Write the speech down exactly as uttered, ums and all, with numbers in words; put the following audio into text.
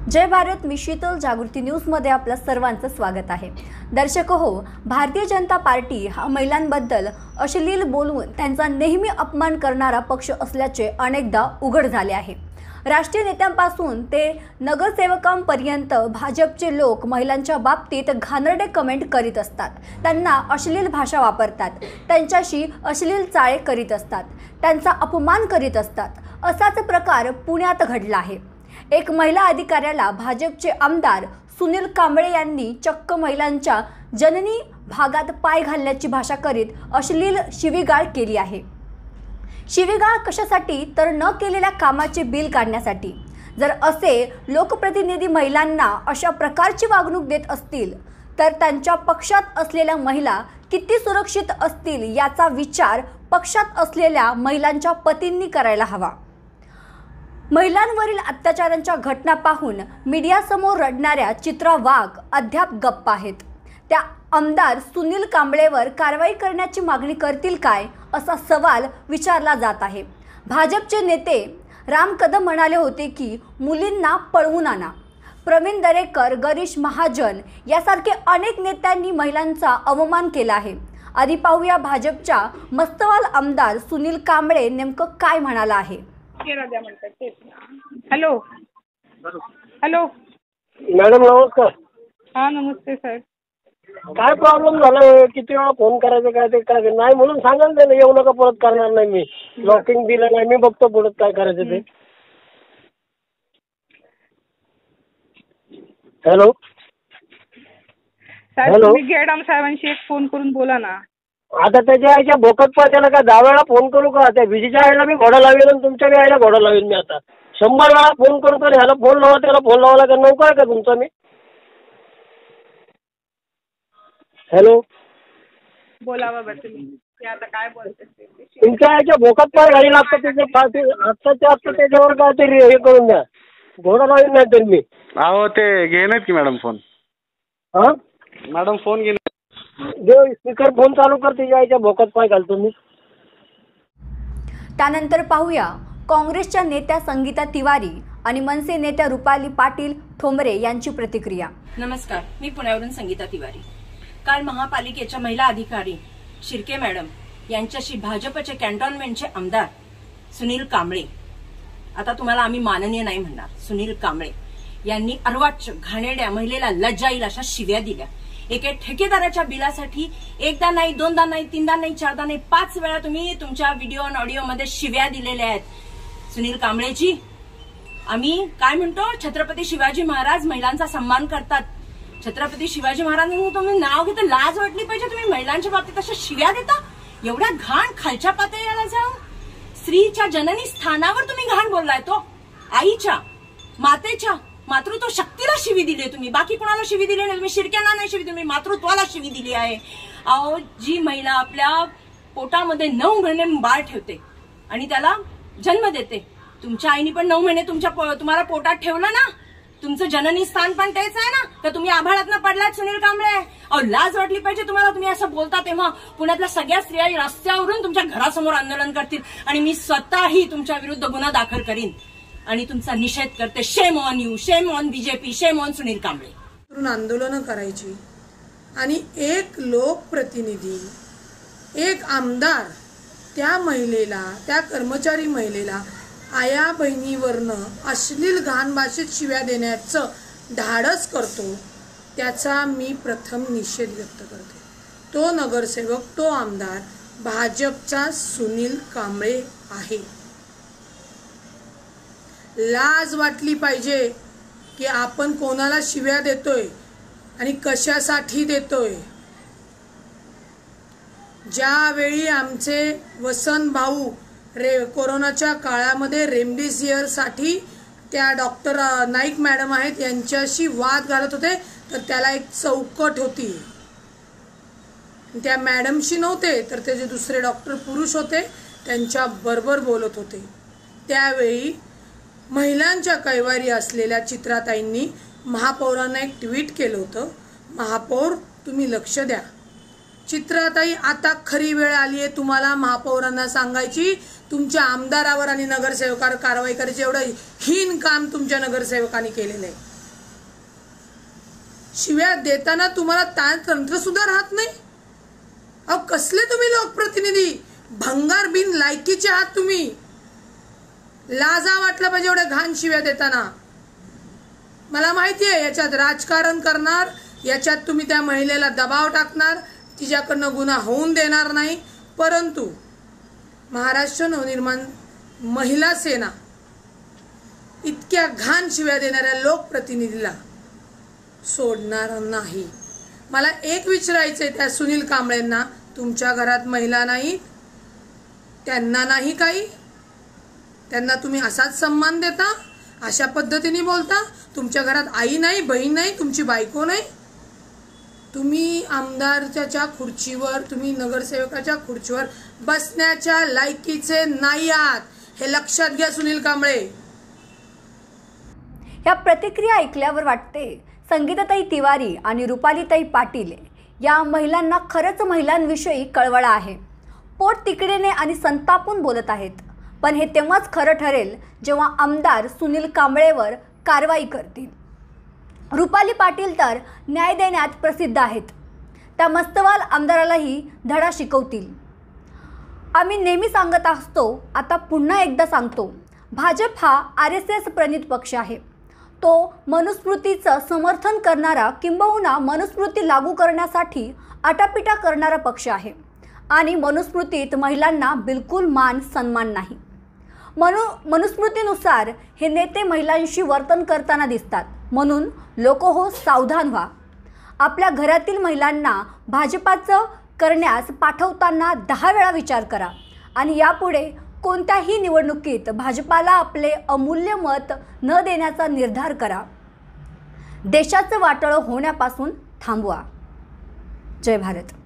जय भारत, मी शीतल. जागृती न्यूज मध्ये आपलं सर्वांचं स्वागत आहे. दर्शक हो, भारतीय जनता पार्टी हा महिलांबद्दल अश्लील बोलून त्यांचा नेहमी अपमान करणारा पक्ष असल्याचे अनेकदा उघड झाले आहे. राष्ट्रीय नेत्यांपासून ते नगरसेवकांपर्यंत भाजपचे लोक महिलांच्या बाबतीत घाणेरडे कमेंट करीत असतात, त्यांना अश्लील भाषा वापरतात, त्यांच्याशी अश्लील चाळे करीत असतात, त्यांचा अपमान करीत असतात. असाच प्रकार पुण्यात घडला आहे. एक महिला अधिकाऱ्याला भाजपचे आमदार सुनील कांबळे यांनी चक्क महिलांच्या जननी भागात पाय घालण्याची भाषा करीत अश्लील शिवीगाळ केली आहे. शिवीगाळ कशासाठी? तर न केलेल्या कामाचे बिल काढण्यासाठी. जर असे लोकप्रतिनिधी महिलांना अशा प्रकारची वागणूक देत असतील तर त्यांच्या पक्षात असलेल्या महिला किती सुरक्षित असतील याचा विचार पक्षात असलेल्या महिलांच्या पतींनी करायला हवा. महिलांवरील अत्याचारांच्या घटना पाहून मीडियासमोर रडणाऱ्या चित्रा वाघ अद्याप गप्प आहेत. त्या आमदार सुनील कांबळेवर कारवाई करण्याची मागणी करतील काय, असा सवाल विचारला जात आहे. भाजपचे नेते राम कदम म्हणाले होते की मुलींना पळवून आणा. प्रवीण दरेकर, गिरीश महाजन यासारखे अनेक नेत्यांनी महिलांचा अवमान केला आहे. आधी पाहूया भाजपच्या मस्तवाल आमदार सुनील कांबळे नेमकं काय म्हणाला आहे. हॅलो हॅलो मॅडम नमस्कार. हा नमस्ते सर. काय प्रॉब्लेम झाला? किती वेळा फोन करायचं काय ते काय नाही म्हणून सांगा ना त्याला. येऊ नका, परत करणार नाही मी. लॉकिंग दिलं नाही मी, बघतो पुढे काय करायचं ते. हॅलो साहेब, तुम्ही गेडाम साहेबांशी एक फोन करून बोला ना. आता त्याच्या आईच्या भोकत पाच्याला काय दहा वेळा फोन करू का? त्या विजेच्या आईला मी घोडा लावेल आणि तुमच्या बी आईला घोडा लावेल मी. आता शंभर वेळा फोन करू तर ह्याला फोन लावा, त्याला फोन लावायला का नौका आहे का तुमचा मी? हॅलो बोला बाबा तुम्ही. आता काय बोलते तुमच्या आईच्या भोकत पाय घाली लागतं त्याच्या आत्ताच्या आत्ता त्याच्यावर काहीतरी हे करून द्या. घोडा लावेल नाही तर मी. अहो ते घेणार की मॅडम फोन. हा मॅडम फोन घेणार. देव स्पीकर फोन चालू कर, तिच्या आईच्या भोकात पाय घालतो मी. त्यानंतर पाहूया काँग्रेसच्या नेत्या संगीता तिवारी आणि मनसे नेत्या रुपाली पाटील ठोंबरे यांची प्रतिक्रिया. नमस्कार, मी पुण्यावरून संगीता तिवारी. काल महापालिकेच्या महिला अधिकारी शिर्के मॅडम यांच्याशी भाजपचे कॅन्टॉन्मेंटचे आमदार सुनील कांबळे, आता तुम्हाला आम्ही माननीय नाही म्हणणार, सुनील कांबळे यांनी अर्वाच्य घाणेरड्या महिलेला लज्जा येईल अशा शिव्या दिल्या. एका ठेकेदाराच्या बिलासाठी एकदा नाही, दोनदा नाही, तीनदा नाही, चारदा नाही, पाच वेळा तुम्ही तुमच्या व्हिडिओ आणि ऑडिओमध्ये शिव्या दिलेल्या आहेत. सुनील कांबळेजी, आम्ही काय म्हणतो, छत्रपती शिवाजी महाराज महिलांचा सन्मान करतात. छत्रपती शिवाजी महाराजांचं तुम्ही नाव घेता, लाज वाटली पाहिजे. तुम्ही महिलांच्या बाबतीत अशा शिव्या देता, एवढ्या घाण खालच्या पातळीला जाऊन स्त्रीच्या जननी स्थानावर तुम्ही घाण बोललाय. तो आईच्या, मातेच्या, मातृत्व शक्तीला शिवी दिली तुम्ही, बाकी कुणाला शिवी दिली नाही. तुम्ही शिर्क्यांना नाही शिवी, तुम्ही मातृत्वाला शिवी दिली आहे. अहो, जी महिला आपल्या पोटामध्ये नऊ महिने बाळ ठेवते आणि त्याला जन्म देते, तुमच्या आईने पण नऊ महिने तुमच्या तुम्हाला पोटात ठेवलं ना, तुमचं जननी स्थान पण तेच आहे ना, तर तुम्ही आभाळातनं पडलात सुनील कांबळे. अहो, लाज वाटली पाहिजे तुम्हाला. तुम्ही असं बोलता तेव्हा पुण्यातल्या सगळ्या स्त्रिया रस्त्यावरून तुमच्या घरासमोर आंदोलन करतील आणि मी स्वतःही तुमच्या विरुद्ध गुन्हा दाखल करीन आणि तुमचा निषेध करते. Shame on you, shame on BJP, shame on Sunil Kamble. आंदोलनं करायची आणि एक लोकप्रतिनिधी, एक आमदार त्या महिलेला, त्या कर्मचारी महिलेला आया बहिणीवरनं अश्लील घाण भाषेत शिव्या देण्याचं धाडस करतो, त्याचा मी प्रथम निषेध व्यक्त करते. तो नगरसेवक, तो आमदार भाजपचा सुनील कांबळे आहे. लाज वाटली पाहिजे की आपण कोणाला शिव्या देतोय आणि कशासाठी देतोय. ज्यावेळी आमचे वसंत भाऊ रे कोरोनाच्या काळामध्ये रेमडेसिवीर साठी त्या डॉक्टर नाईक मॅडम आहेत यांच्याशी वाद घालत होते, तर त्याला एक चौकट होती. त्या मॅडमशी नव्हते तर ते जे दुसरे डॉक्टर पुरुष होते त्यांच्या बरोबर बोलत होते. त्यावेळी महिलांच्या कैवारी असलेल्या चित्राताईंनी महापौरांना एक ट्विट केलं होतं, महापौर तुम्ही लक्ष द्या. चित्राताई, आता खरी वेळ आली आहे तुम्हाला महापौरांना सांगायची, तुमच्या आमदारावर आणि नगरसेवकावर कारवाई करायची. एवढं हीन काम तुमच्या नगरसेवकांनी केलेलं आहे. शिव्या देताना तुम्हाला त्या तंत्र सुद्धा राहत नाही. अहो कसले तुम्ही लोकप्रतिनिधी, भंगार बिन लायकीचे आहात तुम्ही. लाजा वाटला पाहिजे एवढ्या घाण शिव्या देताना. मला माहिती आहे याच्यात राजकारण करणार, याच्यात तुम्ही त्या महिलेला दबाव टाकणार, तिच्याकडनं गुन्हा होऊन देणार नाही. परंतु महाराष्ट्र नवनिर्माण महिला सेना इतक्या घाण शिव्या देणाऱ्या लोकप्रतिनिधीला सोडणार नाही. मला एक विचारायचंय त्या सुनील कांबळेंना, तुमच्या घरात महिला नाहीत, त्यांना नाही काही, त्यांना तुम्ही असाच सन्मान देता, अशा पद्धतीने बोलता. तुमच्या घरात आई नाही, बहीण नाही, तुमची बायको नाही. तुम्ही आमदारच्या खुर्चीवर, तुम्ही नगरसेवकाच्या खुर्चीवर बसण्याच्या लायकीचे नाही आहात, हे लक्षात घ्या सुनील कांबळे. या प्रतिक्रिया ऐकल्यावर वाटते संगीताताई तिवारी आणि रुपालीताई पाटील या महिलांना खरंच महिलांविषयी कळवळा आहे. पोट तिकडेने आणि संतापून बोलत आहेत. पण हे तेव्हाच खरं ठरेल जेव्हा आमदार सुनील कांबळेवर कारवाई करतील. रुपाली पाटील तर न्याय देण्यात प्रसिद्ध आहेत. त्या मस्तवाल आमदारालाही धडा शिकवतील. आम्ही नेहमी सांगत असतो, आता पुन्हा एकदा सांगतो, भाजप हा आर एस एस प्रणित पक्ष आहे. तो मनुस्मृतीचं समर्थन करणारा, किंबहुना मनुस्मृती लागू करण्यासाठी आटापिटा करणारा पक्ष आहे. आणि मनुस्मृतीत महिलांना बिलकुल मान सन्मान नाही. मनु मनुस्मृतीनुसार हे नेते महिलांशी वर्तन करताना दिसतात. म्हणून लोक हो, सावधान व्हा. आपल्या घरातील महिलांना भाजपाचं करण्यास पाठवताना दहा वेळा विचार करा आणि यापुढे कोणत्याही निवडणुकीत भाजपाला आपले अमूल्य मत न देण्याचा निर्धार करा. देशाचं वाटोळं होण्यापासून थांबवा. जय भारत.